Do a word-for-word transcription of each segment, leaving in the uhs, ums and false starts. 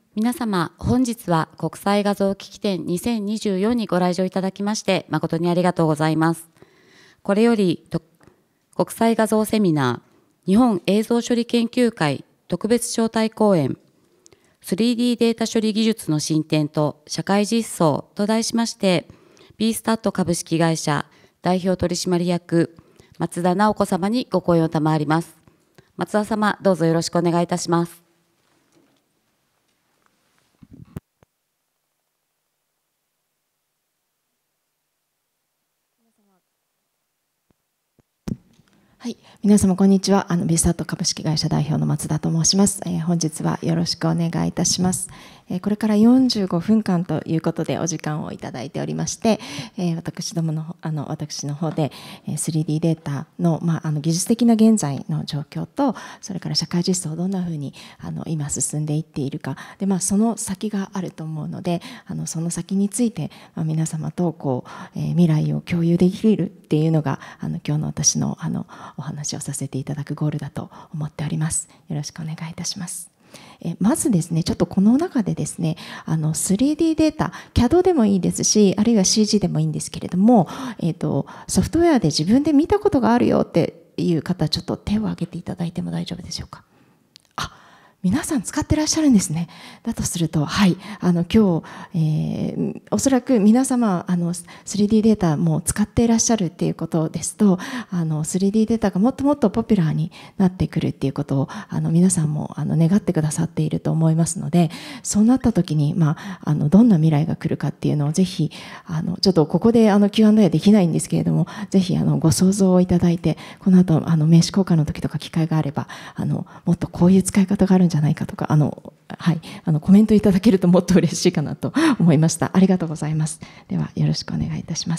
皆様、本日は国際画像機器展にせんにじゅうよんにご来場いただきまして誠にありがとうございます。これより国際画像セミナー日本映像処理研究会特別招待講演 スリーディー データ処理技術の進展と社会実装と題しまして ビースタット 株式会社代表取締役松田直子様にご講演を賜ります。松田様、どうぞよろしくお願いいたします。 はい、皆様こんにちは。あのビスタット株式会社代表の松田と申します。えー、本日はよろしくお願いいたします。えー、これからよんじゅうごふんかんということでお時間をいただいておりまして、えー、私どものあの私の方で スリーディー データのまああの技術的な現在の状況と、それから社会実装をどんなふうにあの今進んでいっているかで、まあその先があると思うので、あのその先について、まあ、皆様とこう、えー、未来を共有できるっていうのがあの今日の私のあのお話をさせていただくゴールだと思っております。よろしくお願いいたします。えまずですね、ちょっとこの中でですね、あの スリーディー データ、キャド でもいいですし、あるいは シージー でもいいんですけれども、えっと、ソフトウェアで自分で見たことがあるよっていう方、ちょっと手を挙げていただいても大丈夫でしょうか。皆さん使ってらっしゃるんですね。だとすると、はい、あの今日、えー、おそらく皆様あの スリーディー データも使っていらっしゃるっていうことですと、あの スリーディー データがもっともっとポピュラーになってくるっていうことをあの皆さんもあの願ってくださっていると思いますので、そうなった時に、まあ、あのどんな未来が来るかっていうのをぜひあのちょっとここであの キューアンドエー できないんですけれども、ぜひあのご想像をいただいて、この後あの名刺交換の時とか機会があれば、あのもっとこういう使い方があるんじゃないかとか、あの、はい、あのコメントいただけるともっと嬉しいかなと思いました。ありがとうございます。ではよろしくお願いいたします。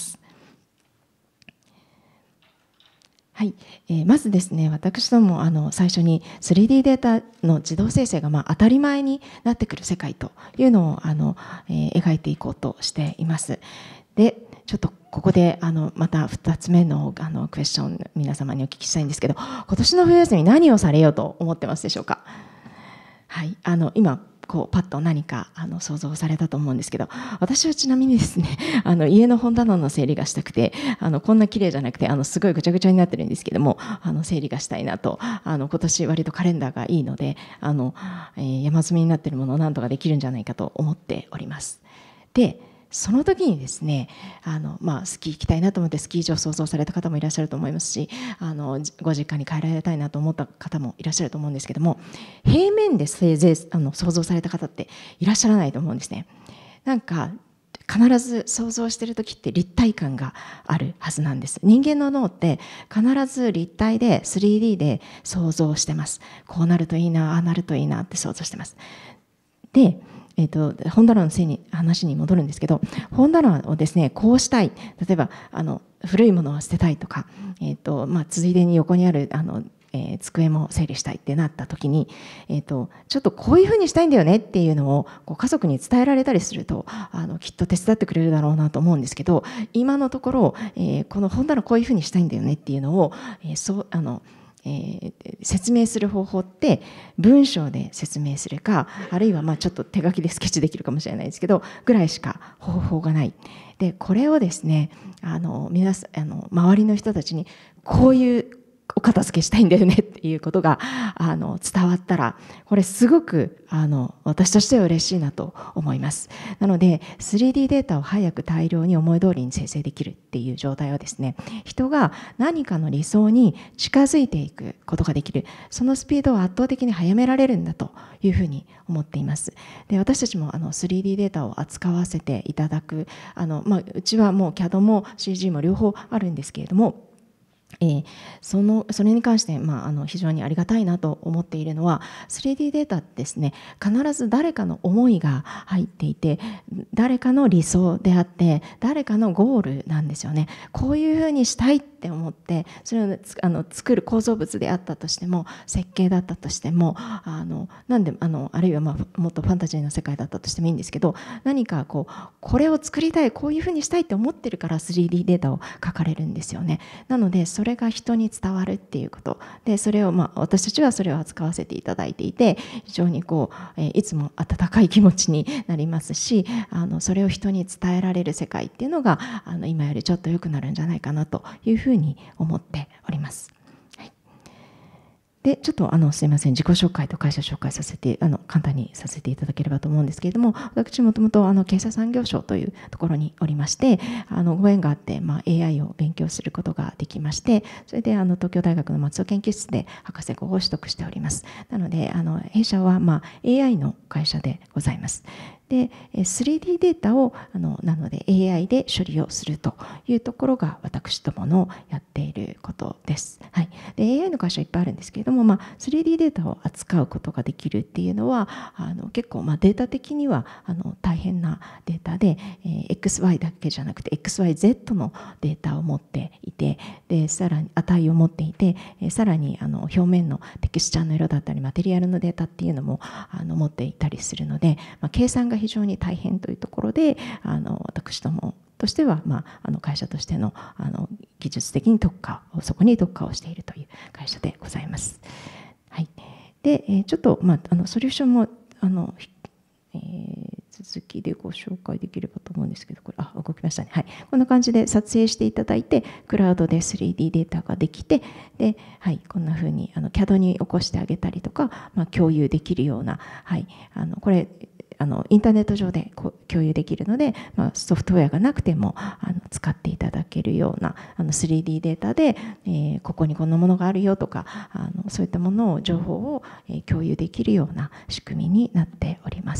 はい、えー、まずですね、私どもあの最初に スリーディー データの自動生成がまあ当たり前になってくる世界というのをあの、えー、描いていこうとしています。で、ちょっとここであのまたふたつめのあのクエスチョン皆様にお聞きしたいんですけど、今年の冬休み何をされようと思ってますでしょうか。はい、あの今こうパッと何かあの想像されたと思うんですけど、私はちなみにですね、あの家の本棚の整理がしたくて、あのこんな綺麗じゃなくてあのすごいぐちゃぐちゃになってるんですけども、あの整理がしたいなと、あの今年割とカレンダーがいいので、あの、えー、山積みになってるものを何とかできるんじゃないかと思っております。で、その時にですね、あの、まあ、スキー行きたいなと思ってスキー場を想像された方もいらっしゃると思いますし、あのご実家に帰られたいなと思った方もいらっしゃると思うんですけども、平面でせいぜいあの想像された方っていらっしゃらないと思うんですね。なんか必ず想像してる時って立体感があるはずなんです。人間の脳って必ず立体で スリーディー で想像してます。こうなるといいな、ああなるといいなって想像してます。で、えーと、本棚のせいに話に戻るんですけど、本棚をですね、こうしたい、例えばあの古いものを捨てたいとか、えーとまあ、ついでに横にあるあの、えー、机も整理したいってなった時に、えーと、ちょっとこういうふうにしたいんだよねっていうのをこう家族に伝えられたりすると、あのきっと手伝ってくれるだろうなと思うんですけど、今のところ、えー、この本棚こういうふうにしたいんだよねっていうのを、えー、そうあのえー、説明する方法って文章で説明するか、あるいはまあちょっと手書きでスケッチできるかもしれないですけどぐらいしか方法がない。でこれをですね、あの皆さんあの周りの人たちにこういうお片付けしたいんだよねっていうことがあの伝わったら、これすごくあの私としては嬉しいなと思います。なので スリーディー データを早く大量に思い通りに生成できるっていう状態はですね、人が何かの理想に近づいていくことができる、そのスピードを圧倒的に速められるんだというふうに思っています。で私たちもあの スリーディー データを扱わせていただく、あの、まあ、うちはもう キャド も シージー も両方あるんですけれども、えー、そのそれに関して、まあ、あの非常にありがたいなと思っているのは スリーディー データですね、必ず誰かの思いが入っていて、誰かの理想であって誰かのゴールなんですよね。こういうふうにしたいってって思って、それをあの作る構造物であったとしても、設計だったとしても、あのなんであのあるいは、まあ、もっとファンタジーの世界だったとしてもいいんですけど、何かこうこれを作りたい、こういうふうにしたいって思ってるから スリーディー データを描かれるんですよね。なのでそれが人に伝わるっていうことで、それを、まあ、私たちはそれを扱わせていただいていて、非常にこう、えー、いつも温かい気持ちになりますし、あのそれを人に伝えられる世界っていうのがあの今よりちょっと良くなるんじゃないかなというふうに思っております。はい、でちょっとあのすいません、自己紹介と会社紹介させてあの簡単にさせていただければと思うんですけれども、私もともとあの経済産業省というところにおりまして、あのご縁があって、まあ、エーアイ を勉強することができまして、それであの東京大学の松尾研究室で博士号を取得しております。なのであの弊社は、まあ、エーアイ の会社でございます。で スリーディー データをあのなので エーアイ で処理をするというところが私どものやっていることです。はい、で エーアイ の会社いっぱいあるんですけれども、まあ、スリーディー データを扱うことができるっていうのはあの結構、まあ、データ的にはあの大変なデータで、えー、エックスワイ だけじゃなくて エックスワイゼット のデータを持っていて、でさらに値を持っていて、えー、さらにあの表面のテクスチャーの色だったりマテリアルのデータっていうのもあの持っていたりするので、まあ、計算が非常に大変というところで、あの私どもとしては、まあ、あの会社としての、あの技術的に特化をそこに特化をしているという会社でございます。はい、で、えー、ちょっと、まあ、あのソリューションもあの、えー、続きでご紹介できればと思うんですけど、これあ動きましたね。はい、こんな感じで撮影していただいて、クラウドで スリーディー データができて、で、はい、こんな風にあの キャド に起こしてあげたりとか、まあ、共有できるような、はい、あのこれあのインターネット上でこう共有できるので、まあ、ソフトウェアがなくてもあの使っていただけるようなあの スリーディー データで、えー、ここにこんなものがあるよとか、あのそういったものを情報を、えー、共有できるような仕組みになっております。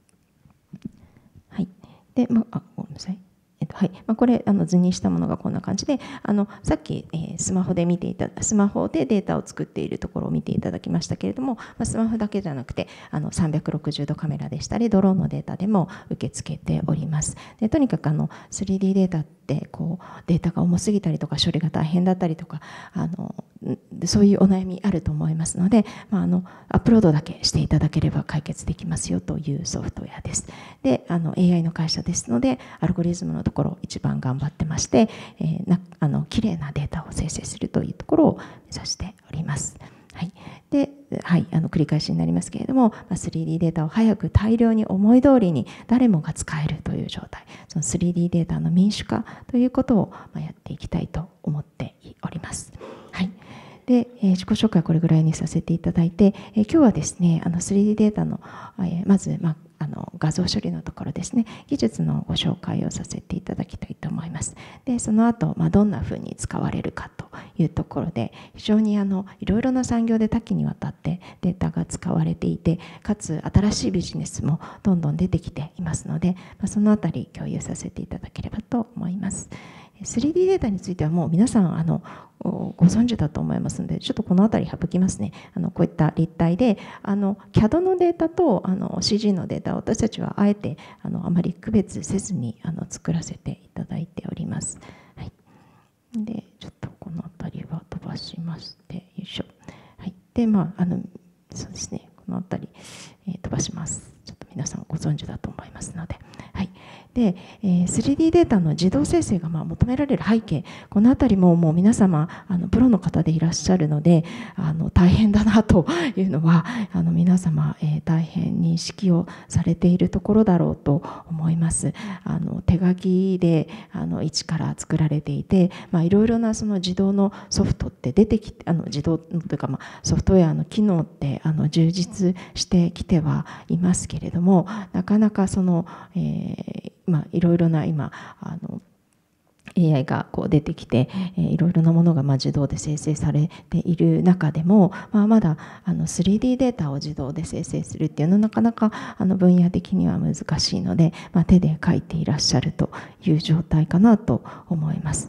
はい、で、まあ、ごめんなさい。えっとはいまあ、これあの図にしたものがこんな感じで、あのさっき、えー、スマホで見ていたスマホでデータを作っているところを見ていただきましたけれども、まあ、スマホだけじゃなくてあのさんびゃくろくじゅうどカメラでしたりドローンのデータでも受け付けております。でとにかくあの スリーディー データってこうデータが重すぎたりとか処理が大変だったりとか、あのそういうお悩みあると思いますので、まあ、あのアップロードだけしていただければ解決できますよというソフトウェアです。であの エーアイ の会社ですので、アルゴリズムのところ一番頑張ってまして、えー、なあのきれいなデータを生成するというところを目指しております。はいではい、あの繰り返しになりますけれども、 スリーディー データを早く大量に思い通りに誰もが使えるという状態、その スリーディー データの民主化ということをやっていきたいと思っております。はいでえー、自己紹介はこれぐらいにさせていただいて、えー、今日はですねあの スリーディー データの、えー、まず、まあ、あの画像処理のところですね、技術のご紹介をさせていただきたいと思います。でその後、まあ、どんなふうに使われるかというところで、非常にあのいろいろな産業で多岐にわたってデータが使われていて、かつ新しいビジネスもどんどん出てきていますので、まあ、そのあたり共有させていただければと思います。スリーディー データについてはもう皆さんあのご存知だと思いますので、ちょっとこのあたり省きますね。あのこういった立体であの キャド のデータとあの シージー のデータを私たちはあえてあのあまり区別せずにあの作らせていただいております。はい、でちょっとこのあたりは飛ばしまして、よいしょ。はい、でまああのそうですね、このあたり、えー、飛ばします。ちょっと皆さんご存知だと思いますので。はいでえー、スリーディー データの自動生成がまあ求められる背景、このあたりももう皆様あのプロの方でいらっしゃるので、あの大変だなというのはあの皆様、えー、大変認識をされているところだろうと思います。あの手書きであの一から作られていて、まあ、いろいろなその自動のソフトって出てきて、あの自動というか、まあ、ソフトウェアの機能ってあの充実してきてはいますけれども、なかなかその、えーまあ、いろいろな今あの エーアイ がこう出てきて、えー、いろいろなものがまあ自動で生成されている中でも、まあ、まだあの スリーディー データを自動で生成するっていうのはなかなかあの分野的には難しいので、まあ、手で書いていらっしゃるという状態かなと思います。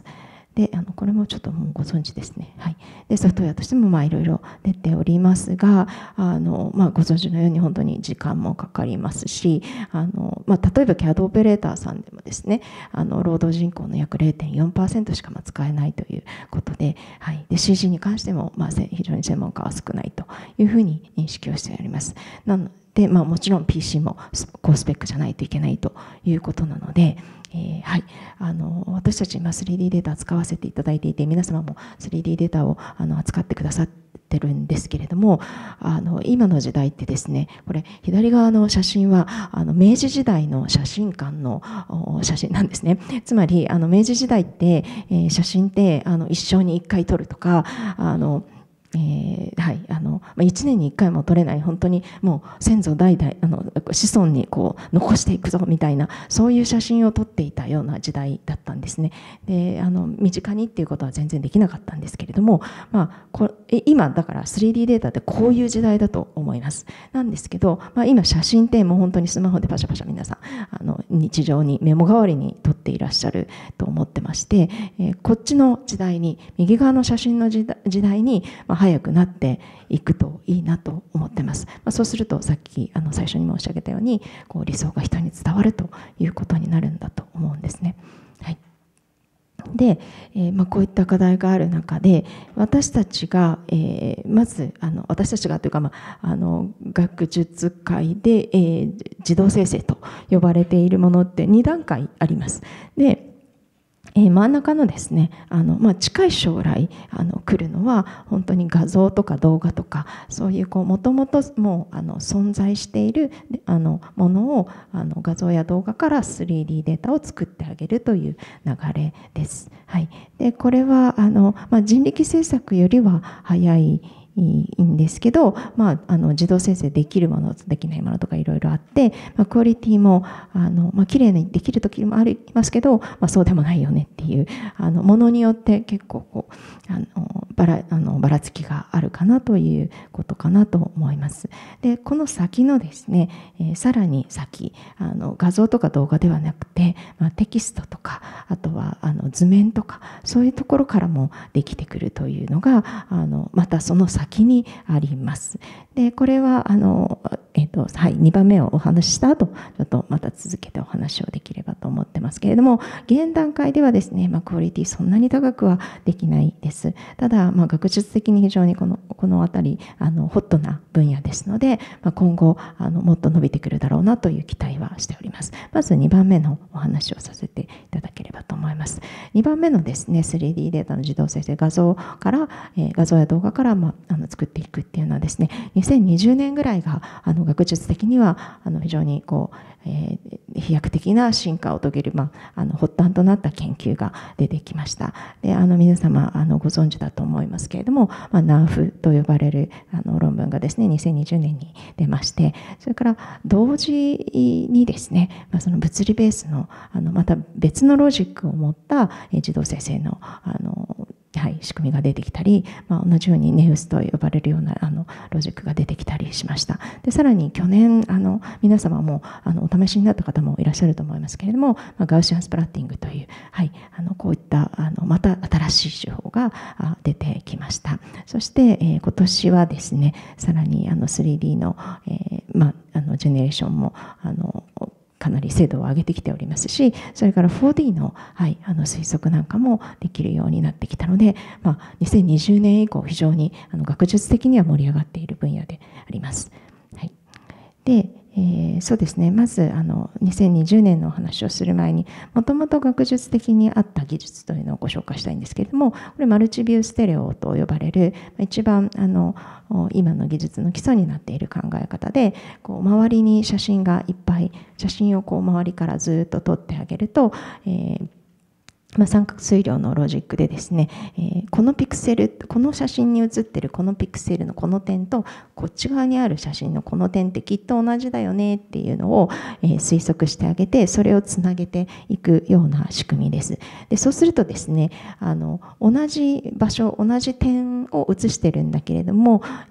であのこれもちょっともうご存知ですね。はい、でソフトウェアとしてもまあいろいろ出ておりますが、あの、まあ、ご存知のように本当に時間もかかりますし、あの、まあ、例えば キャド オペレーターさんでもですね、あの労働人口の約 れいてんよんパーセント しか使えないということで、はい、で シージー に関してもまあ非常に専門家は少ないというふうに認識をしております。なので、まあ、もちろん ピーシー も高スペックじゃないといけないということなので、えーはい、あの私たち今 スリーディー データ使わせていただいていて、皆様も スリーディー データをあの扱ってくださってるんですけれども、あの今の時代ってですね、これ左側の写真はあの明治時代の写真館の写真なんですね。つまりあの明治時代って、えー、写真ってあの一生に一回撮るとか、あのえーはい、あのいちねんにいっかいも撮れない、本当にもう先祖代々あの子孫にこう残していくぞみたいな、そういう写真を撮っていたような時代だったんですね。であの身近にっていうことは全然できなかったんですけれども、まあ、こ今だから スリーディー データってこういう時代だと思います。なんですけど、まあ、今写真ってもう本当にスマホでパシャパシャ皆さんあの日常にメモ代わりに撮っていらっしゃると思ってまして、えー、こっちの時代に、右側の写真の時代に、まあ早くなっていくといいなと思ってます。まあ、そうするとさっきあの最初に申し上げたように、こう理想が人に伝わるということになるんだと思うんですね。はい、で、えーまあ、こういった課題がある中で、私たちが、えー、まずあの私たちがというか、まあ、あの学術界で、えー、自動生成と呼ばれているものってに段階あります。でえー、真ん中のですね、あの、まあ、近い将来あの来るのは本当に画像とか動画とか、そういうこうもともともうあの存在しているあのものをあの画像や動画から スリーディー データを作ってあげるという流れです。はい、でこれはあの、まあ、人力制作よりは早いいいんですけど、まあ、あの自動生成できるものとできないものとかいろいろあって、まあ、クオリティもあの、まあ、綺麗にできる時もありますけど、まあ、そうでもないよねっていうあのものによって結構こうあのばらあのばらつきがあるかなということかなと思います。でこの先のですね、えー、さらに先あの画像とか動画ではなくて、まあ、テキストとかあとはあの図面とかそういうところからもできてくるというのがあのまたその先先にあります。でこれはあの、えーとはい、にばんめをお話しした後ちょっとまた続けてお話をできればと思ってますけれども、現段階ではですね、まあ、クオリティそんなに高くはできないです。ただ、まあ、学術的に非常にこのこの辺りあのホットな分野ですので、まあ、今後あのもっと伸びてくるだろうなという期待はしております。まずにばんめのお話をさせていただければと思います。にばんめのですね スリーディー データの自動生成、画像から、えー、画像や動画から、まあ、あの作っていくっていうのはですね、にせんにじゅうねんぐらいがあの学術的にはあの非常にこう、えー、飛躍的な進化を遂げる、まあ、あの発端となった研究が出てきました。であの皆様あのご存知だと思いますけれども、まあ、ナーフ と呼ばれるあの論文がですねにせんにじゅうねんに出まして、それから同時にですね、まあ、その物理ベースのあのまた別のロジックを持った自動生成のあのはい、仕組みが出てきたり、まあ、同じようにネウスと呼ばれるようなあのロジックが出てきたりしました。でさらに去年あの皆様もあのお試しになった方もいらっしゃると思いますけれども、まあ、ガウシアンスプラッティングという、はい、あのこういったあのまた新しい手法が出てきました。そして、えー、今年はですねさらにあの スリーディー の、えーまあ、あのジェネレーションもあのかなり精度を上げてきておりますし、それから フォーディー の、はい、あの推測なんかもできるようになってきたので、まあ、にせんにじゅうねん以降非常にあの学術的には盛り上がっている分野であります。はい、でえー、そうですね、まずあのにせんにじゅうねんのお話をする前に、もともと学術的にあった技術というのをご紹介したいんですけれども、これマルチビューステレオと呼ばれる一番あの今の技術の基礎になっている考え方で、こう周りに写真がいっぱい、写真をこう周りからずっと撮ってあげると、えーまあ、三角推量のロジックでですね、えー、このピクセル、この写真に写ってるこのピクセルのこの点とこっち側にある写真のこの点ってきっと同じだよねっていうのを、えー、推測してあげて、それをつなげていくような仕組みです。でそうするとですね、あの同じ場所同じ点を写してるんだけれども、えー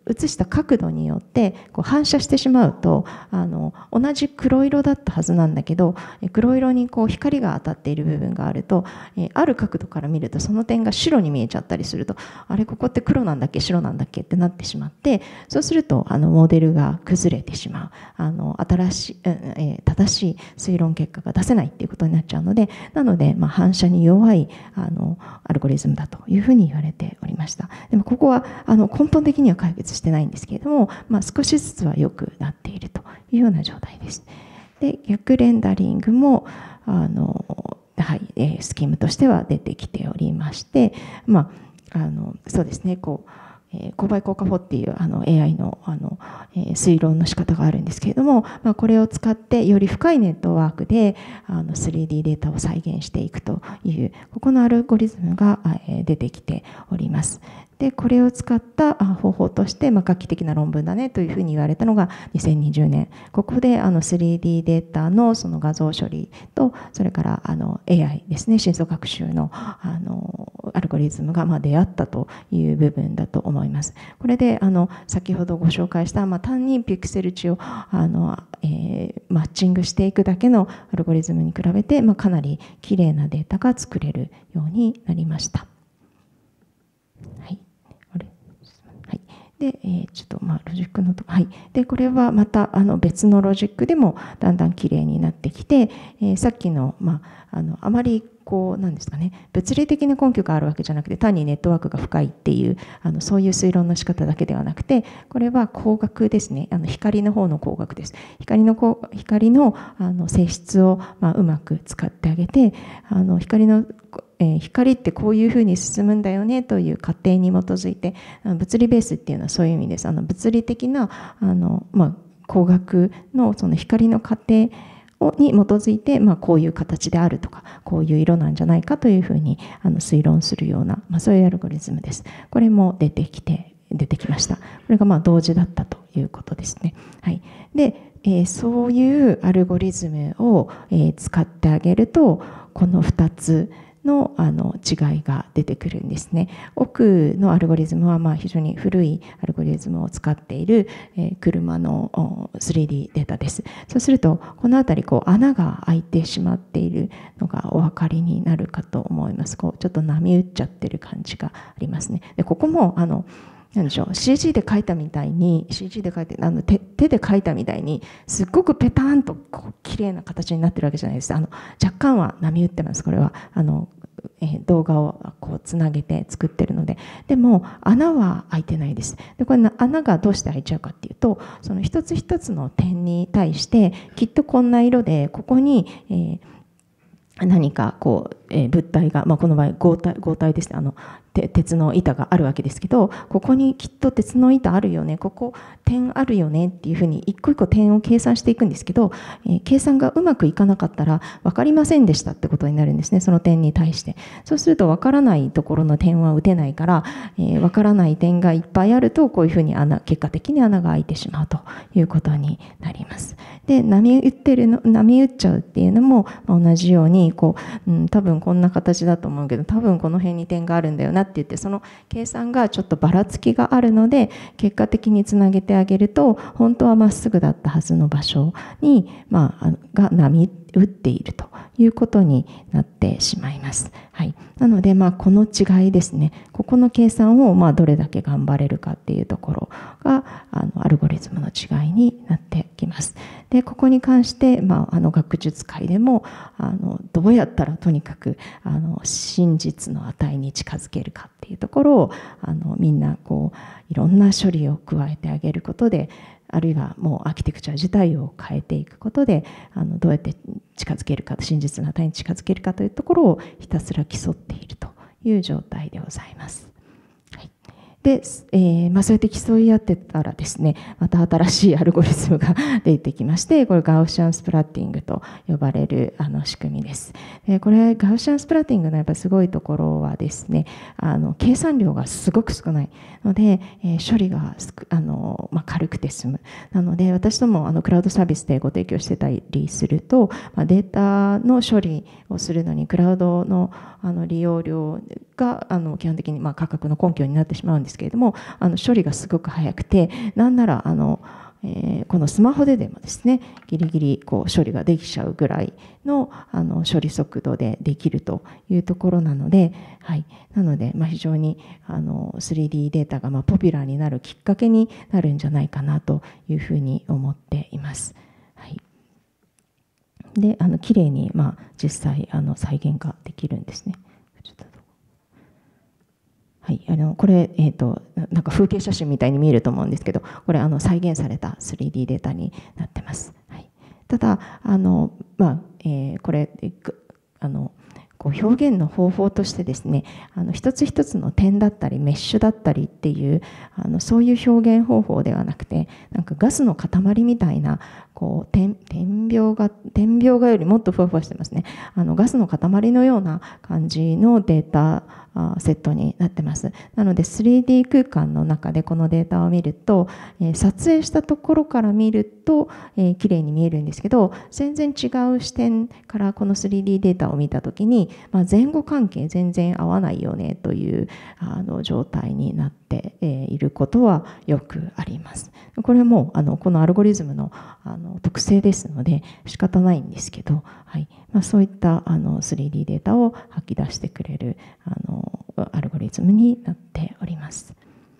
映した角度によってこう反射してしまうと、あの同じ黒色だったはずなんだけど、黒色にこう光が当たっている部分があると、えある角度から見るとその点が白に見えちゃったりすると、あれここって黒なんだっけ白なんだっけってなってしまって、そうするとあのモデルが崩れてしまう、あの新しい、えー、正しい推論結果が出せないっていうことになっちゃうので、なので、まあ、反射に弱いあのアルゴリズムだというふうに言われておりました。でもここはあの根本的には解決してないんですけれども、まあ、少しずつは良くなっているというような状態です。で、逆レンダリングもあの、はい、えー、スキームとしては出てきておりまして、まあ、あのそうですね、こう勾配効果法っていうあの エーアイ の, あの、えー、推論の仕方があるんですけれども、まあ、これを使ってより深いネットワークであの スリーディー データを再現していくというここのアルゴリズムが、えー、出てきております。でこれを使った方法として、まあ、画期的な論文だねというふうに言われたのがにせんにじゅうねん、ここであの スリーディー データのその画像処理と、それからあの エーアイ ですね、深層学習のあのアルゴリズムがまあ出会ったという部分だと思います。これであの先ほどご紹介した、まあ、単にピクセル値をあの、えー、マッチングしていくだけのアルゴリズムに比べて、まあ、かなりきれいなデータが作れるようになりました。はい、あれはい、で、えー、ちょっとまあロジックのと、はい、でこれはまたあの別のロジックでもだんだんきれいになってきて、えー、さっきの、まあ、あのあまりこうなんですかね、物理的な根拠があるわけじゃなくて、単にネットワークが深いっていうあのそういう推論の仕方だけではなくて、これは光学ですね、あの光の方の光学です。光の光のあの性質をまあうまく使ってあげて、あの光のえー、光ってこういうふうに進むんだよねという過程に基づいて、物理ベースっていうのはそういう意味です。あの物理的なあの、まあ、光学のその光の過程に基づいて、まあ、こういう形であるとかこういう色なんじゃないかというふうにあの推論するような、まあ、そういうアルゴリズムです。これも出てきて出てきました。これがまあ同時だったということですね。はい、で、えー、そういうアルゴリズムを、えー、使ってあげると、このふたつの, あの違いが出てくるんですね。奥のアルゴリズムはまあ非常に古いアルゴリズムを使っている、えー、車の スリーディー データです。そうするとこの辺りこう穴が開いてしまっているのがお分かりになるかと思います。こうちょっと波打っちゃってる感じがありますね。でここもあのなんでしょう、 シージー で描いたみたいに シージー で描いてあの 手, 手で描いたみたいにすっごくペターンとこう綺麗な形になってるわけじゃないです。あの若干は波打ってます。これはあの、えー、動画をこうつなげて作ってるので。でも穴は開いてないです。でこれ穴がどうして開いちゃうかっていうと、その一つ一つの点に対してきっとこんな色でここに、えー何かこう、えー、物体が、まあ、この場合合体、合体ですね、あの鉄の板があるわけですけど、ここにきっと鉄の板あるよね、ここ点あるよねっていうふうに一個一個点を計算していくんですけど、えー、計算がうまくいかなかったら分かりませんでしたってことになるんですね、その点に対して。そうすると分からないところの点は打てないから、えー、分からない点がいっぱいあると、こういうふうに穴結果的に穴が開いてしまうということになります。で波打ってるの波打っちゃうっていうのも同じようにこう、うん、多分こんな形だと思うけど多分この辺に点があるんだよなって言って、その計算がちょっとばらつきがあるので、結果的につなげてあげると本当はまっすぐだったはずの場所に、まあ、が波打っているということになってしまいます。はい、なので、まあ、この違いですね、ここの計算をまあどれだけ頑張れるかっていうところがあのアルゴリズムの違いになってきます。でここに関して、まあ、あの学術界でもあのどうやったらとにかくあの真実の値に近づけるかっていうところをあのみんなこういろんな処理を加えてあげることで、あるいはもうアーキテクチャ自体を変えていくことで、あのどうやって近づけるか、真実の値に近づけるかというところをひたすら競っているという状態でございます。はい、で、えーまあ、そうやって競い合ってたらですね、また新しいアルゴリズムが出てきまして、これガウシャンスプラッティングと呼ばれるあの仕組みです。でこれガウシャンスプラッティングのやっぱりすごいところはですね、あの計算量がすごく少ないので、えー、処理があの、まあ、 軽くて済む。なので私どもあのクラウドサービスでご提供してたりすると、まあ、データの処理をするのにクラウドのあの利用料があの基本的にまあ価格の根拠になってしまうんですけれども、あの処理がすごく早くて、なんならあのえー、このスマホででもですね、ギリギリこう処理ができちゃうぐらいの、あの処理速度でできるというところなので、はい、なので、まあ、非常にあの スリーディー データがまあポピュラーになるきっかけになるんじゃないかなというふうに思っています。はい、で、あの綺麗にまあ実際あの再現ができるんですね。はい、あのこれ、えーと、なんか風景写真みたいに見えると思うんですけど、これあの再現された スリーディー データになってます。はい、ただあの、まあえー、これあのこう表現の方法としてですね、あの一つ一つの点だったりメッシュだったりっていうあのそういう表現方法ではなくて、なんかガスの塊みたいなこう点点描画点描画よりもっとふわふわしてますね。あのガスの塊のような感じのデータセットになってます。なので スリーディー 空間の中でこのデータを見ると、えー、撮影したところから見ると、えー、綺麗に見えるんですけど、全然違う視点からこの スリーディー データを見たときに、まあ、前後関係全然合わないよねというあの状態になっていることはよくあります。これもあのこのアルゴリズムのあの特性ですので仕方ないんですけど、はいまあ、そういったあの スリーディー データを吐き出してくれるあのアルゴリズムになっております。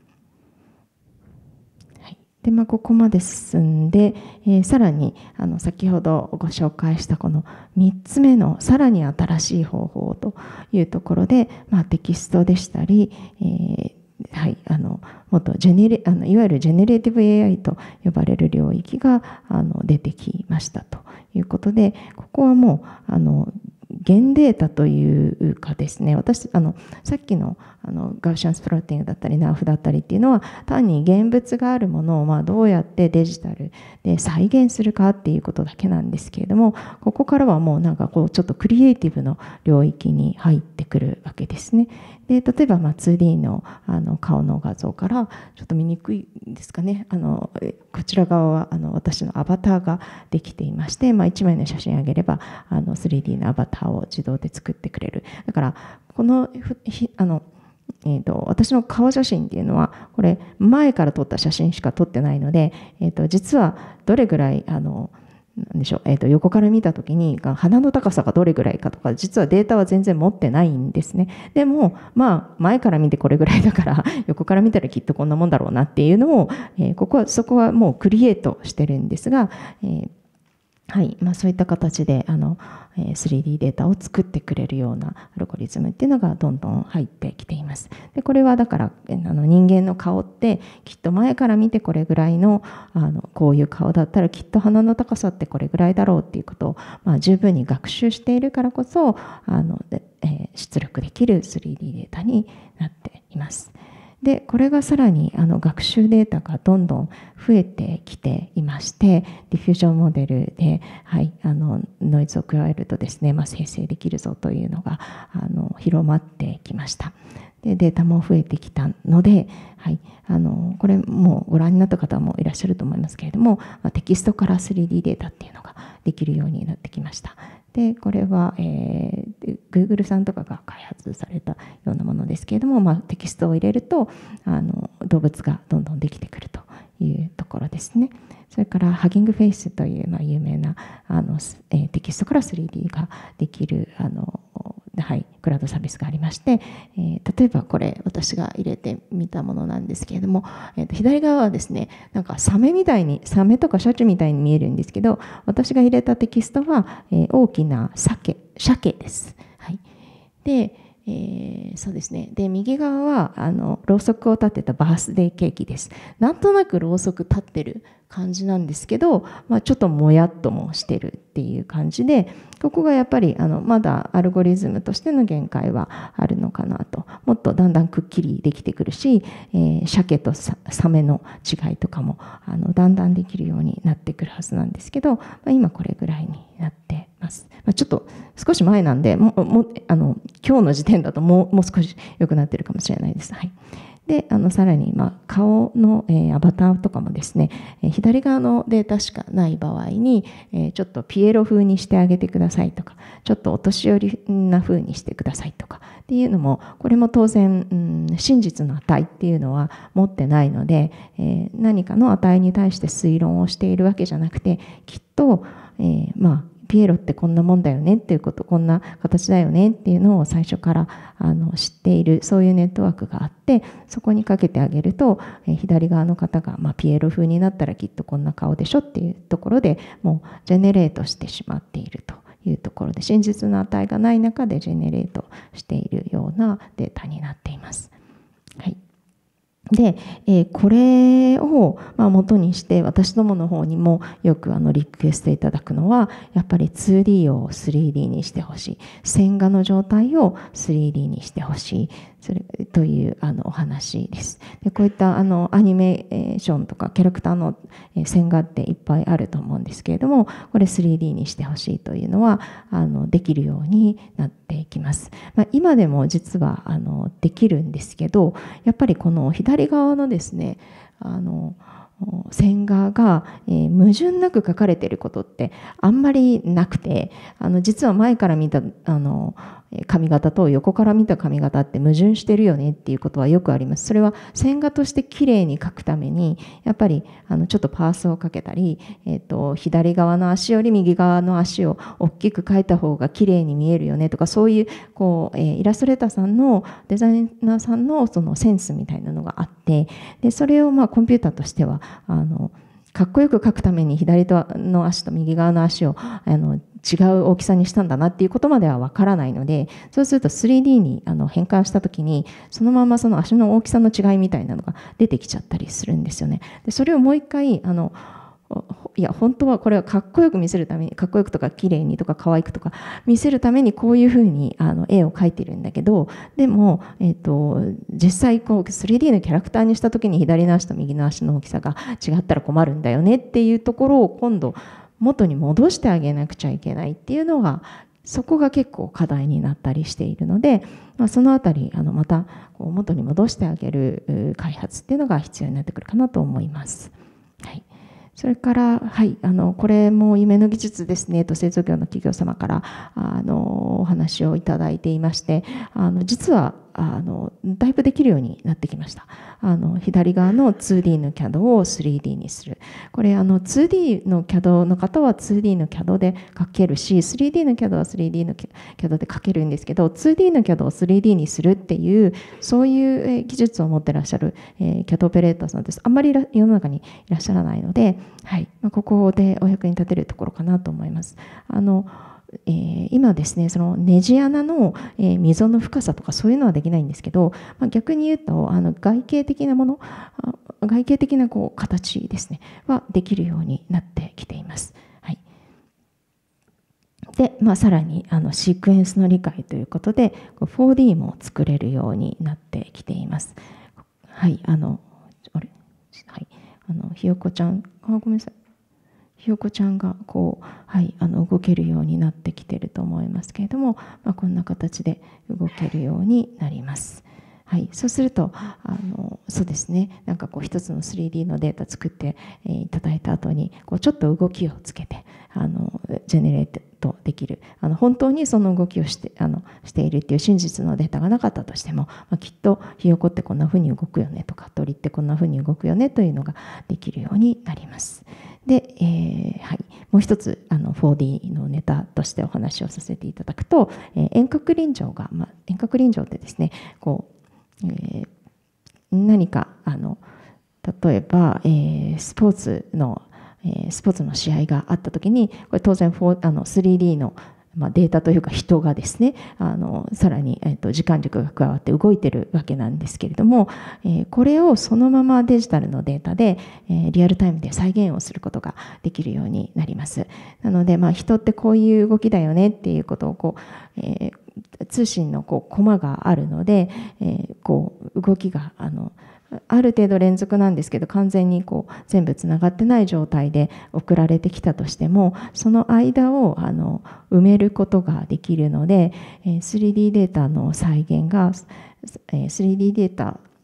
でまあ、ここまで進んで、えー、さらにあの先ほどご紹介したこのみっつめのさらに新しい方法というところで、まあ、テキストでしたり、えーはい、あのもっとジェネレあのいわゆるジェネレーティブ エーアイ と呼ばれる領域があの出てきましたということで、ここはもうあの現データというかですね、私あのさっきのあのガウシャンスプロッティングだったりナーフだったりっていうのは単に現物があるものをまあどうやってデジタルで再現するかっていうことだけなんですけれども、ここからはもうなんかこうちょっとクリエイティブの領域に入ってくるわけですね。で例えばまあ ツーディー の, あの顔の画像からちょっと見にくいですかね、あのこちら側はあの私のアバターができていまして、まあ、いちまいの写真を上げればあの スリーディー のアバターを自動で作ってくれる。だからこのあのえー、と私の顔写真っていうのはこれ前から撮った写真しか撮ってないので、えー、と実はどれぐらいあのなんでしょう、えー、と横から見た時に鼻の高さがどれぐらいかとか実はデータは全然持ってないんですね。でもまあ前から見てこれぐらいだから横から見たらきっとこんなもんだろうなっていうのを、えー、ここはそこはもうクリエイトしてるんですが、えーはいまあ、そういった形であの スリーディー データを作ってくれるようなアルゴリズムっていうのがどんどん入ってきています。でこれはだからあの人間の顔ってきっと前から見てこれぐらい の, あのこういう顔だったらきっと鼻の高さってこれぐらいだろうっていうことを、まあ、十分に学習しているからこそあので、えー、出力できる スリーディー データになっています。でこれがさらにあの学習データがどんどん増えてきていまして、ディフュージョンモデルで、はい、あのノイズを加えるとですね、まあ、生成できるぞというのがあの広まってきました。でデータも増えてきたので、はい、あのこれもうご覧になった方もいらっしゃると思いますけれども、まあ、テキストから スリーディー データっていうのができるようになってきました。でこれは、えー、Google さんとかが開発されたようなものですけれども、まあ、テキストを入れるとあの動物がどんどんできてくるというところですね。それからハギングフェイスという、まあ、有名なあの、えー、テキストから スリーディー ができるあの、はい、クラウドサービスがありまして、えー、例えばこれ私が入れてみたものなんですけれども、えー、と左側はですね、なんかサメみたいにサメとかシャチみたいに見えるんですけど、私が入れたテキストは、えー、大きな鮭鮭です。はい、でえー、そうですね。で右側はあのろうそくを立てたバースデーケーキです。なんとなくろうそく立ってる感じなんですけど、まあ、ちょっともやっともしてるっていう感じで、ここがやっぱりあのまだアルゴリズムとしての限界はあるのかなと。もっとだんだんくっきりできてくるし、えー、鮭とサメの違いとかもあのだんだんできるようになってくるはずなんですけど、まあ、今これぐらいになってます。まあ、ちょっと少し前なんでももあの今日の時点だともうもう少し良くなってるかもしれないです。はい、 であのさらに、まあ、顔の、えー、アバターとかもですね、えー、左側のデータしかない場合に、えー、ちょっとピエロ風にしてあげてくださいとか、ちょっとお年寄りな風にしてくださいとかっていうのも、これも当然、うん、真実の値っていうのは持ってないので、えー、何かの値に対して推論をしているわけじゃなくて、きっと、えー、まあピエロってこんなもんだよねっていうこと、こんな形だよねっていうのを最初からあの知っている、そういうネットワークがあって、そこにかけてあげると、えー、左側の方が、まあ、ピエロ風になったらきっとこんな顔でしょっていうところでもうジェネレートしてしまっているというところで、真実の値がない中でジェネレートしているようなデータになっています。はい。で、えー、これを、まあ、元にして私どもの方にもよくあのリクエストいただくのは、やっぱり ツーディー を スリーディー にしてほしい、線画の状態を スリーディー にしてほしい、それというあのお話です。でこういったあのアニメーションとかキャラクターの線画っていっぱいあると思うんですけれども、これ スリーディー にしてほしいというのはあのできるようになっていきます。まあ、今でも実はあのできるんですけど、やっぱりこの左側のですね、あの線画が、えー、矛盾なく描かれていることってあんまりなくて、あの実は前から見たあの髪型と横から見た髪型って矛盾してるよねっていうことはよくあります。それは線画として綺麗に描くためにやっぱりあのちょっとパースをかけたり、えーと、左側の足より右側の足を大きく描いた方が綺麗に見えるよねとか、そういう、こう、えー、イラストレーターさんのデザイナーさんのそのセンスみたいなのがあって、でそれをまあコンピューターとしてはあのかっこよく描くために左の足と右側の足をあの違う大きさにしたんだなっていうことまではわからないので、そうすると スリーディー にあの変換した時にそのままその足の大きさの違いみたいなのが出てきちゃったりするんですよね。でそれをもう一回あのいや本当はこれはかっこよく見せるために、かっこよくとか綺麗にとか可愛くとか見せるためにこういうふうにあの絵を描いてるんだけど、でも、えーと、実際こう スリーディー のキャラクターにした時に左の足と右の足の大きさが違ったら困るんだよねっていうところを今度元に戻してあげなくちゃいけないっていうのが、そこが結構課題になったりしているので、まあ、そのあたりあのまたこう元に戻してあげる開発っていうのが必要になってくるかなと思います。はい。それから、はい、あのこれも夢の技術ですねと製造業の企業様からあのお話をいただいていまして、あの実はあのだいぶできるようになってきました。あの左側の ツーディー の キャド を スリーディー にする。これあの ツーディー の キャド の方は ツーディー の キャド で描けるし、スリーディー の キャド は スリーディー の キャド で描けるんですけど、ツーディー の キャド を スリーディー にするっていうそういう技術を持ってらっしゃる、えー、キャドオペレーターさんです。あんまり世の中にいらっしゃらないので、はい、まあ、ここでお役に立てるところかなと思います。あのえー、今ですね、そのネジ穴の、えー、溝の深さとかそういうのはできないんですけど、まあ、逆に言うとあの外形的なもの、外形的なこう形ですねはできるようになってきています。はい。で、まあ、さらにあのシークエンスの理解ということで フォーディー も作れるようになってきています。はい、あのあれ、はい、あのひよこちゃん、あ、ごめんなさい。ひよこちゃんがこう、はい、あの動けるようになってきていると思いますけれども、まあ、こんな形で動けるようになります。はい、そうするとあのそうですね、なんかこう一つの スリーディー のデータ作って、えー、いただいた後にこうちょっと動きをつけてあのジェネレートできる、あの本当にその動きをしてあのしているっていう真実のデータがなかったとしても、まあ、きっとひよこってこんな風に動くよねとか鳥ってこんな風に動くよねというのができるようになります。で、えーはい、もう一つあの フォーディー のネタとしてお話をさせていただくと、えー、遠隔臨場が、まあ、遠隔臨場ってですね、こうえー、何かあの例えば、えー、スポーツの、えー、スポーツの試合があったときに、これ当然あの スリーディー の、まあ、データというか人がですね、あのさらに、えー、と時間軸が加わって動いてるわけなんですけれども、えー、これをそのままデジタルのデータで、えー、リアルタイムで再現をすることができるようになります。なので、まあ、人ってこういう動きだよねっていうことをこう、えー通信のこうコマがあるので、えー、こう動きがあのある程度連続なんですけど、完全にこう全部つながってない状態で送られてきたとしても、その間をあの埋めることができるので、えー、スリーディー データの再現が、えー、スリーディー データ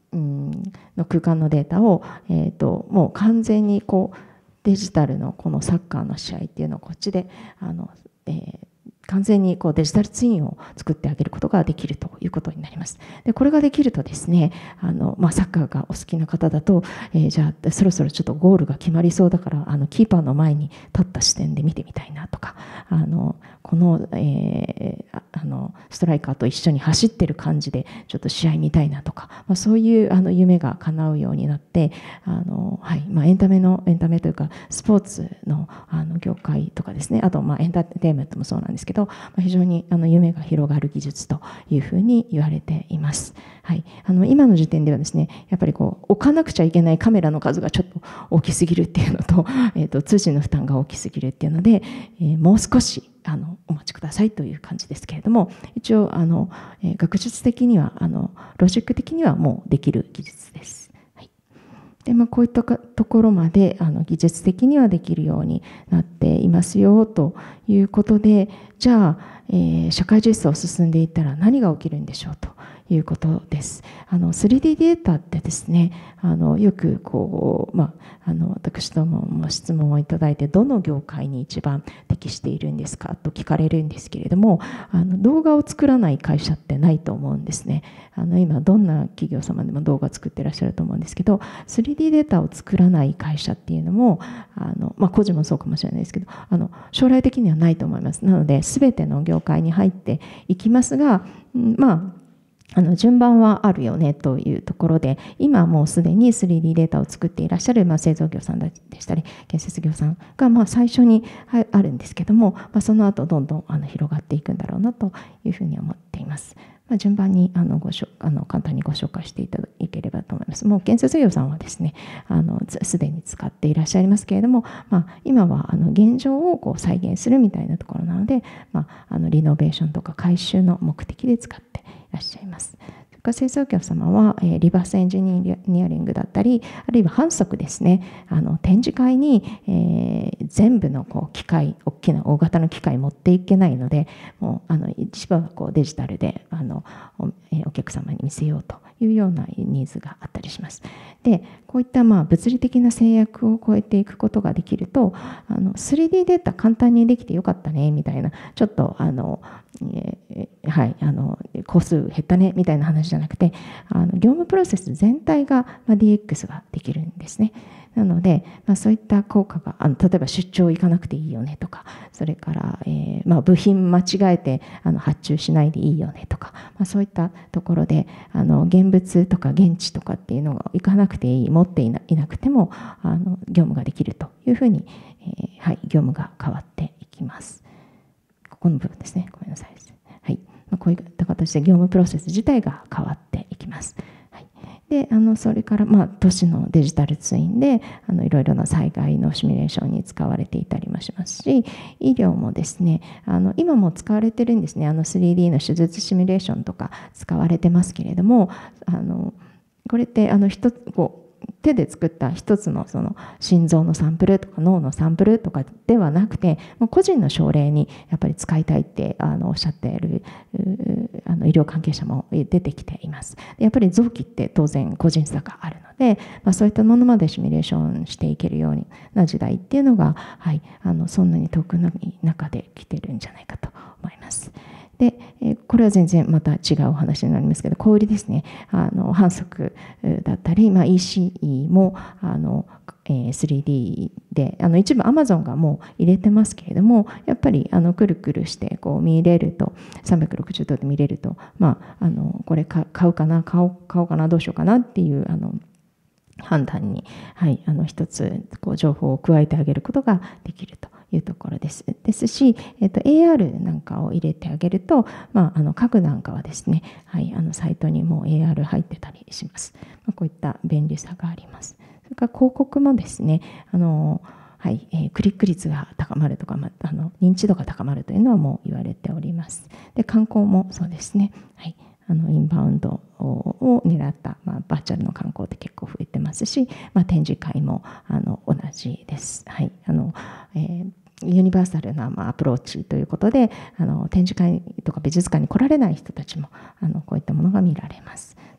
うんの空間のデータを、えー、ともう完全にこうデジタルのこのサッカーの試合っていうのをこっちであの、えー完全にこうデジタルツインを作ってあげることができるということになります。でこれができるとですね、あの、まあ、サッカーがお好きな方だと、えー、じゃあそろそろちょっとゴールが決まりそうだからあのキーパーの前に立った視点で見てみたいなとか、あのこの、えー、あのストライカーと一緒に走ってる感じでちょっと試合見たいなとか、まあ、そういうあの夢が叶うようになって、あの、はいまあ、エンタメのエンタメというかスポーツの、あの業界とかですね、あとまあエンターテインメントもそうなんですけど、非常にあの夢が広がる技術というふうに言われています。はい、あの今の時点ではですね、やっぱりこう置かなくちゃいけないカメラの数がちょっと大きすぎるっていうのと、えー、と通信の負担が大きすぎるっていうので、えー、もう少しあのお待ちくださいという感じですけれども、一応あの、えー、学術的にはあのロジック的にはもうできる技術です。でまあ、こういったところまであの技術的にはできるようになっていますよということで、じゃあ、えー、社会実装を進んでいったら何が起きるんでしょうということです。あの スリーディー データってですね、あのよくこう、まあ、あの私どもも質問をいただいて、どの業界に一番適しているんですかと聞かれるんですけれども、あの動画を作らない会社ってないと思うんですね。あの今どんな企業様でも動画作ってらっしゃると思うんですけど、 スリーディー データを作らない会社っていうのもあの、まあ、個人もそうかもしれないですけど、あの将来的にはないと思います。なので全ての業界に入っていきますが、まああの順番はあるよねというところで、今もうすでに スリーディー データを作っていらっしゃる、まあ、製造業さんでしたり建設業さんがまあ最初にあるんですけども、まあ、その後どんどんあの広がっていくんだろうなというふうに思っています。まあ、順番にあのごしょあの簡単にご紹介していただければと思います。もう建設業さんはですね、あのすでに使っていらっしゃいますけれども、まあ、今はあの現状をこう再現するみたいなところなので、まあ、あのリノベーションとか改修の目的で使っていらっしゃいます。製造業様は、えー、リバースエンジニアリングだったり、あるいは販促ですね、あの展示会に、えー、全部のこう機械、大きな大型の機械持っていけないので、もうあの一部はこうデジタルであの お,、えー、お客様に見せようというようなニーズがあったりします。でこういったまあ物理的な制約を超えていくことができると、あの スリーディー データ簡単にできてよかったねみたいな、ちょっとあの、えー、はい、あの工数減ったねみたいな話じゃなくて、あの業務プロセス全体が ディーエックス ができるんですね。なので、まあ、そういった効果が、あの例えば出張行かなくていいよねとか、それから、えーまあ、部品間違えてあの発注しないでいいよねとか、まあ、そういったところであの現物とか現地とかっていうのが行かなくていい、持ってい な, いなくてもあの業務ができるというふうに、えーはい、業務が変わっていきます。ここの部分ですね、ごめんなさい。はい、まあ、こういった形で業務プロセス自体が変わっていきます。であのそれから、まあ、都市のデジタルツインであのいろいろな災害のシミュレーションに使われていたりもしますし、医療もですね、あの今も使われてるんですね。あの スリーディー の手術シミュレーションとか使われてますけれども、あのこれってあの一つこう手で作った一つのその心臓のサンプルとか脳のサンプルとかではなくて、もう個人の症例にやっぱり使いたいってあのおっしゃっているあの医療関係者も出てきています。やっぱり臓器って当然個人差があるので、まあ、そういったものまでシミュレーションしていけるような時代っていうのが、はい、あのそんなに遠くない中で来てるんじゃないかと思います。でこれは全然また違うお話になりますけど、小売りですね、あの販促だったり、まあ、イーシー もあの スリーディー であの一部アマゾンがもう入れてますけれども、やっぱりあのくるくるしてこう見れると、さんびゃくろくじゅうどで見れると、まあ、あのこれ買うかな買おう買おうかなどうしようかなっていうあの判断に、はい、あの一つこう情報を加えてあげることができるというところです。ですし、えっと、エーアール なんかを入れてあげると、まあ、あの家具なんかはですね、はい、あのサイトにも エーアール 入ってたりします。まあ、こういった便利さがあります。それから広告もですね、あのはい、えー、クリック率が高まるとか、まあ、あの認知度が高まるというのはもう言われております。で観光もそうですね、はい、あのインバウンドを狙った、まあ、バーチャルの観光って結構増えてますし、まあ、展示会もあの同じです。はい、あのえーユニバーサルなまあアプローチということで、あの展示会とか美術館に来られない人たちもあのこういったものが見られます。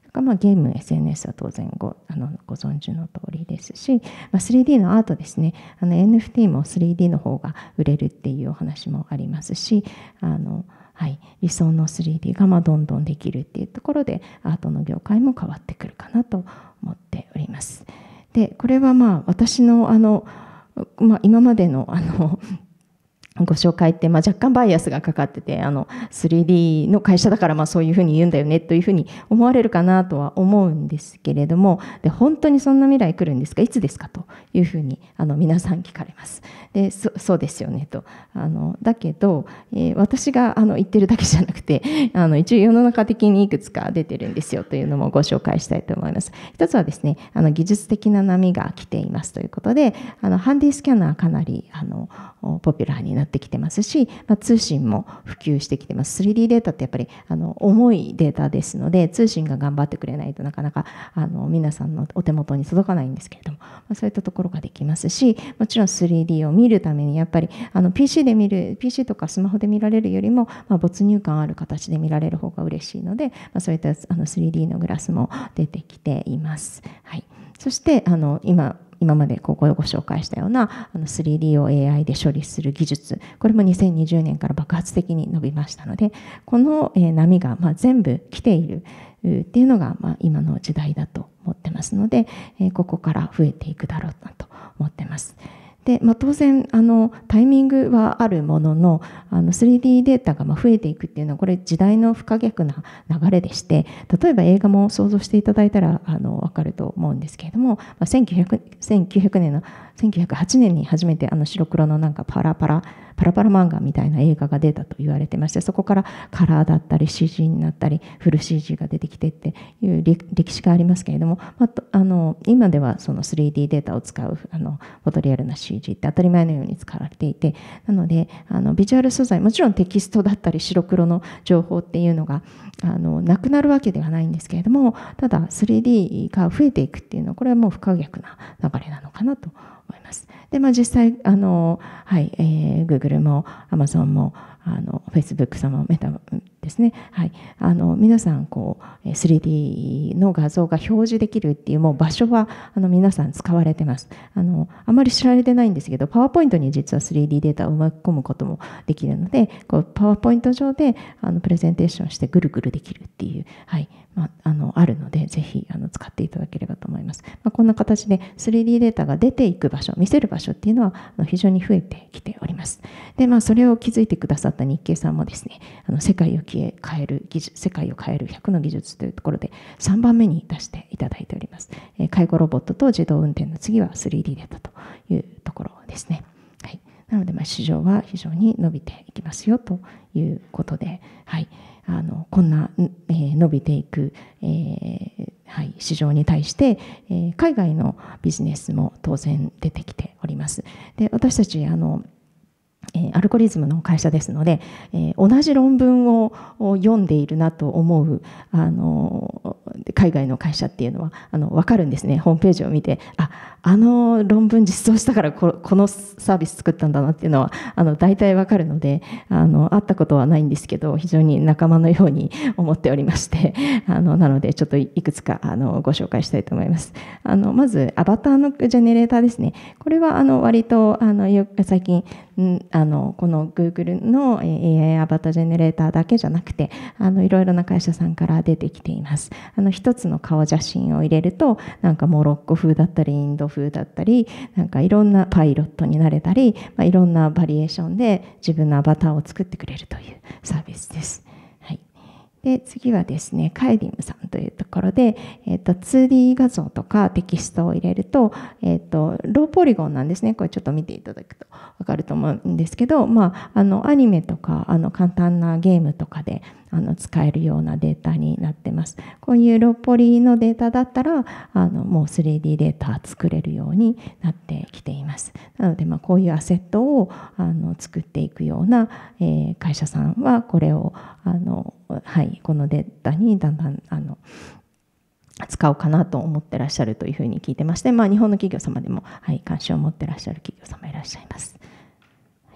まあ、ゲーム、エスエヌエス は当然 ご, あのご存知の通りですし、まあ、スリーディー のアートですね、あの エヌエフティー も スリーディー の方が売れるっていうお話もありますし、あの、はい、理想の スリーディー がまあどんどんできるっていうところでアートの業界も変わってくるかなと思っております。でこれはまあ私のあの、まあ、今までのあのご紹介って、まあ、若干バイアスがかかってて、あの スリーディー の会社だからまあそういうふうに言うんだよねというふうに思われるかなとは思うんですけれども、で本当にそんな未来来るんですか、いつですかというふうにあの皆さん聞かれます。で そ, そうですよねと。あのだけど、えー、私があの言ってるだけじゃなくて、あの一応世の中的にいくつか出てるんですよというのもご紹介したいと思います。一つはですね、あの技術的な波が来ていますということで、あのハンディスキャナーかなりあのポピュラーになってきてますし、まあ、通信も普及してきてます。スリーディー データってやっぱりあの重いデータですので、通信が頑張ってくれないとなかなかあの皆さんのお手元に届かないんですけれども、まあ、そういったところができますし、もちろん スリーディー を見るためにやっぱりあの ピーシー で見る ピーシー とかスマホで見られるよりも、まあ、没入感ある形で見られる方が嬉しいので、まあ、そういったあの スリーディー のグラスも出てきています。はい、そしてあの今今までここでご紹介したようなあの スリーディー を エーアイ で処理する技術、これもにせんにじゅうねんから爆発的に伸びましたので、この波がまあ全部来ているっていうのがまあ今の時代だと思ってますので、ここから増えていくだろうなと思ってます。でまあ、当然あのタイミングはあるものの、あの スリーディー データがまあ増えていくっていうのはこれ時代の不可逆な流れでして、例えば映画も想像していただいたらあの分かると思うんですけれども、まあ、せんきゅうひゃく、せんきゅうひゃくねんのせんきゅうひゃくはちねんに初めてあの白黒のなんかパラパラパラパラ漫画みたいな映画が出たと言われてまして、そこからカラーだったり シージー になったりフル シージー が出てきてっていう歴史がありますけれども、まあ、あの今ではその スリーディー データを使うあのフォトリアルな シージー って当たり前のように使われていて、なのであのビジュアル素材、もちろんテキストだったり白黒の情報っていうのがあのなくなるわけではないんですけれども、ただ スリーディー が増えていくっていうのはこれはもう不可逆な流れなのかなと思います。で、まあ、実際あの、はいえー、Google も Amazon もあの Facebook さんもメタですね、はい、あの皆さんこう スリーディー の画像が表示できるっていうもう場所はあの皆さん使われてます。あのあまり知られてないんですけど、パワーポイントに実は スリーディー データを埋め込むこともできるので、こうパワーポイント上であのプレゼンテーションしてぐるぐるできるっていう、はいまあ、あのあるので、ぜひあの使っていただければと思います。まあ、こんな形で スリーディー データが出ていく場所、見せる場所っていうのはあの非常に増えてきております。で、まあ、それを気づいてくださった日経さんもですね、あの世界を変える技術、世界を変えるひゃくの技術というところでさんばんめに出していただいております。えー、介護ロボットと自動運転の次は スリーディー データというところですね。はい、なので、まあ、市場は非常に伸びていきますよということで、はい、あのこんな、えー、伸びていく、えーはい、市場に対して、えー、海外のビジネスも当然出てきております。で、私たちあのえー、アルゴリズムの会社ですので、えー、同じ論文を読んでいるなと思うあの海外の会社っていうのはあの分かるんですね。ホームページを見て、あ、あの論文実装したからこ、このサービス作ったんだなっていうのはあの大体分かるので、あの会ったことはないんですけど、非常に仲間のように思っておりまして、あのなのでちょっといくつかあのご紹介したいと思います。あのまずアバターのジェネレーターですね。これはあの割とあのよ最近あのこの Google の エーアイ アバタージェネレーターだけじゃなくて、あのいろいろな会社さんから出てきています。あの一つの顔写真を入れると、なんかモロッコ風だったりインド風だったり、なんかいろんなパイロットになれたり、まあ、いろんなバリエーションで自分のアバターを作ってくれるというサービスです。はい、で次はですね、カイディムさんというところで、えー、と ツーディー 画像とかテキストを入れると、えー、とローポリゴンなんですね。これちょっと見ていただくと分かると思うんですけど、まあ、あのアニメとかあの簡単なゲームとかであの使えるようなデータになってます。こういうローポリのデータだったらあのもう スリーディー データ作れるようになってきています。なので、まあ、こういうアセットをあの作っていくような、えー、会社さんはこれをあの、はい、このデータにだんだんあの使おうかなと思ってらっしゃるというふうに聞いてまして、まあ、日本の企業様でも、はい、関心を持ってらっしゃる企業様いらっしゃいます。はい、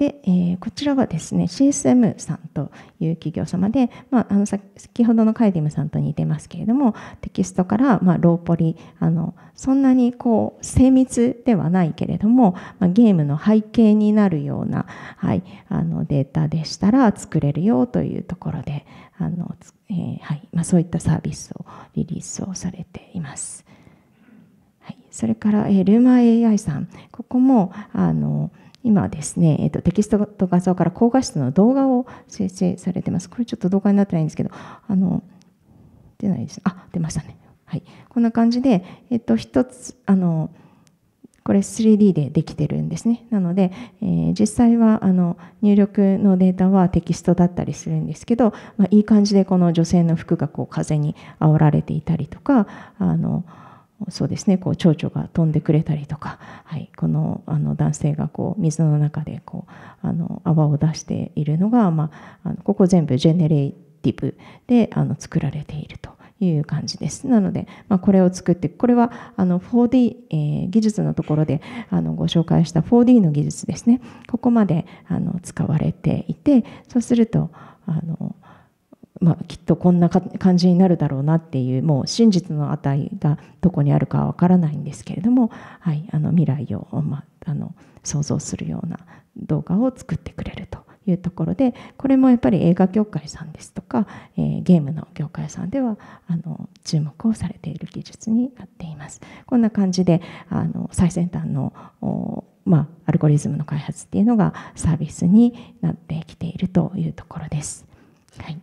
で、えー、こちらはですね シーエスエム さんという企業様で、まあ、あの先ほどのカイディムさんと似てますけれども、テキストから、まあ、ローポリあのそんなにこう精密ではないけれども、まあ、ゲームの背景になるような、はい、あのデータでしたら作れるよというところで、あの、えーはいまあ、そういったサービスをリリースをされています。はい、それから、えー、ルーマー エーアイ さん、ここもあの今ですね、えー、とテキストと画像から高画質の動画を生成されてます。これちょっと動画になってないんですけど、あの出ないです。あ、出ましたね。はい、こんな感じで、えー、と一つあのこれ スリーディー でできてるんですね。なので、えー、実際はあの入力のデータはテキストだったりするんですけど、まあ、いい感じでこの女性の服がこう風に煽られていたりとか、あのそうですね、こう蝶々が飛んでくれたりとか、はい、このあの男性がこう水の中でこうあの泡を出しているのが、まあ、あのここ全部ジェネレーティブであの作られているという感じです。なので、まあ、これを作って、これはあの フォーディー、えー、技術のところであのご紹介した フォーディー の技術ですね、ここまであの使われていて、そうするとあのまあ、きっとこんな感じになるだろうなっていう、もう真実の値がどこにあるかはわからないんですけれども、はい、あの未来を、まあ、あの想像するような動画を作ってくれるというところで、これもやっぱり映画業界さんですとか、えー、ゲームの業界さんではあの注目をされている技術になっています。こんな感じであの最先端のまあ、アルゴリズムの開発っていうのがサービスになってきているというところです。はい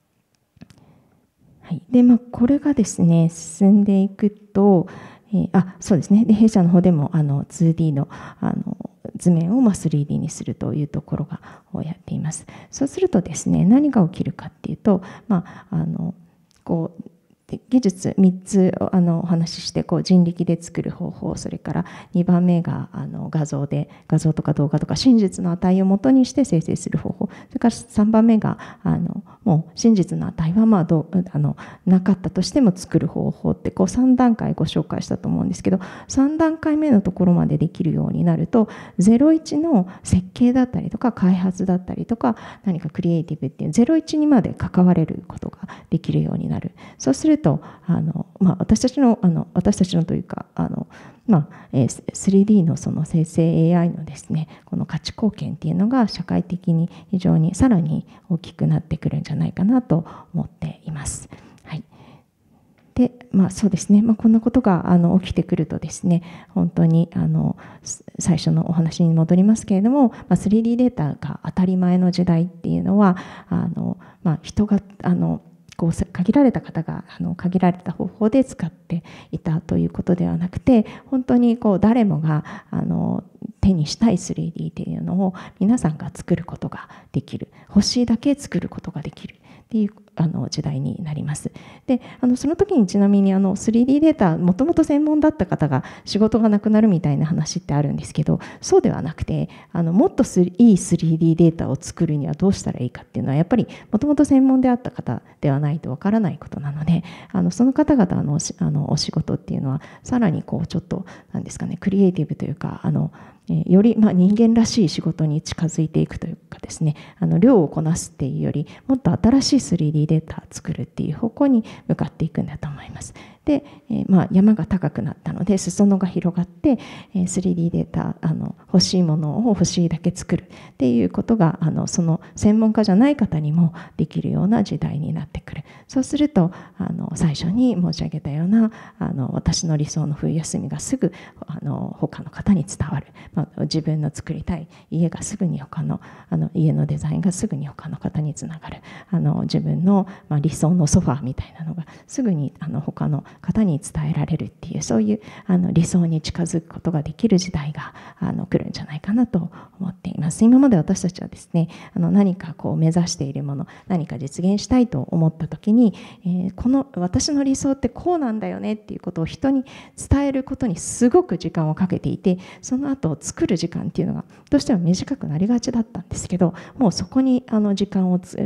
はいでまあ、これがですね進んでいくと、えー、あそうですねで弊社の方でもあの ツーディー の, あの図面をまあ スリーディー にするというところがをやっています。そうするとですね何が起きるかっていうと、まあ、あのこう技術みっつあのお話しして、こう人力で作る方法、それからにばんめがあの画像で画像とか動画とか真実の値をもとにして生成する方法、それからさんばんめがあのもう真実の値はまあどうあのなかったとしても作る方法って、こうさんだんかいご紹介したと思うんですけど、さんだんかいめのところまでできるようになると、ゼロイチの設計だったりとか開発だったりとか何かクリエイティブっていうゼロイチにまで関われることができるようになる。そうするとあの、まあ、私たちのあの私たちのというかあの、まあえー、スリーディー のその生成 エーアイ のですねこの価値貢献っていうのが社会的に非常にさらに大きくなってくるんじゃないかなと思っています。はいでまあ、そうですね、まあ、こんなことがあの起きてくるとですね、本当にあの最初のお話に戻りますけれども、まあ、スリーディー データが当たり前の時代っていうのはあの、まあ、人があのこう限られた方があの限られた方法で使っていたということではなくて、本当にこう誰もがあの手にしたい スリーディー というのを皆さんが作ることができる、欲しいだけ作ることができるっていうあの時代になります。であのその時にちなみにあの スリーディー データもともと専門だった方が仕事がなくなるみたいな話ってあるんですけど、そうではなくてあのもっといい スリーディー データを作るにはどうしたらいいかっていうのはやっぱりもともと専門であった方ではないとわからないことなので、あのその方々のあのお仕事っていうのはさらにこうちょっとなんですかね、クリエイティブというかあのよりまあ人間らしい仕事に近づいていくというかですね、あの量をこなすっていうよりもっと新しい スリーディー データを作るっていう方向に向かっていくんだと思います。で、えー、まあ山が高くなったので裾野が広がって、えー、スリーディー データあの欲しいものを欲しいだけ作るっていうことがあのその専門家じゃない方にもできるような時代になってくる。そうするとあの最初に申し上げたようなあの私の理想の冬休みがすぐあの他の方に伝わる、まあ、自分の作りたい家がすぐに他のあの家のデザインがすぐに他の方につながる、あの自分の、まあ、理想のソファーみたいなのがすぐにあの他の方に伝えられるっていう、そういうあの理想に近づくことができる時代があの来るんじゃないかなと思っています。今まで私たちはですね、あの何かこう目指しているもの、何か実現したいと思った時に、えー、この私の理想ってこうなんだよねっていうことを人に伝えることにすごく時間をかけていて、その後作る時間っていうのがどうしても短くなりがちだったんですけど、もうそこにあの時間をつ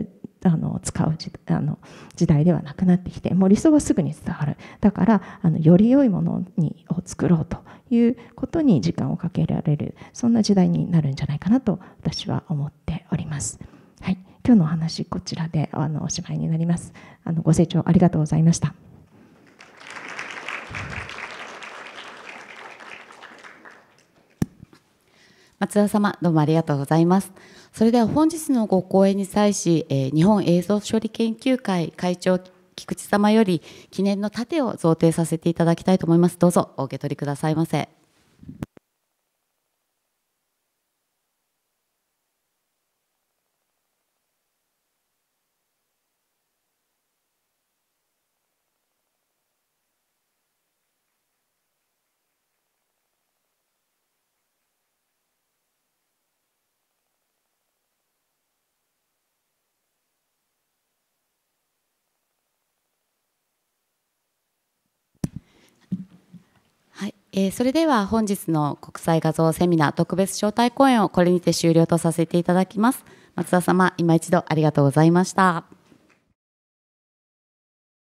あの使う時あの時代ではなくなってきて、もう理想はすぐに伝わる。だからあのより良いものにを作ろうということに時間をかけられる、そんな時代になるんじゃないかなと私は思っております。はい、今日のお話こちらであのおしまいになります。あのご清聴ありがとうございました。 松田様、どうもありがとうございます。それでは本日のご講演に際し、えー、日本映像処理研究会会長菊池様より記念の盾を贈呈させていただきたいと思います。どうぞお受け取りくださいませ。はい、えー、それでは本日の国際画像セミナー特別招待講演をこれにて終了とさせていただきます。松田様、今一度ありがとうございました。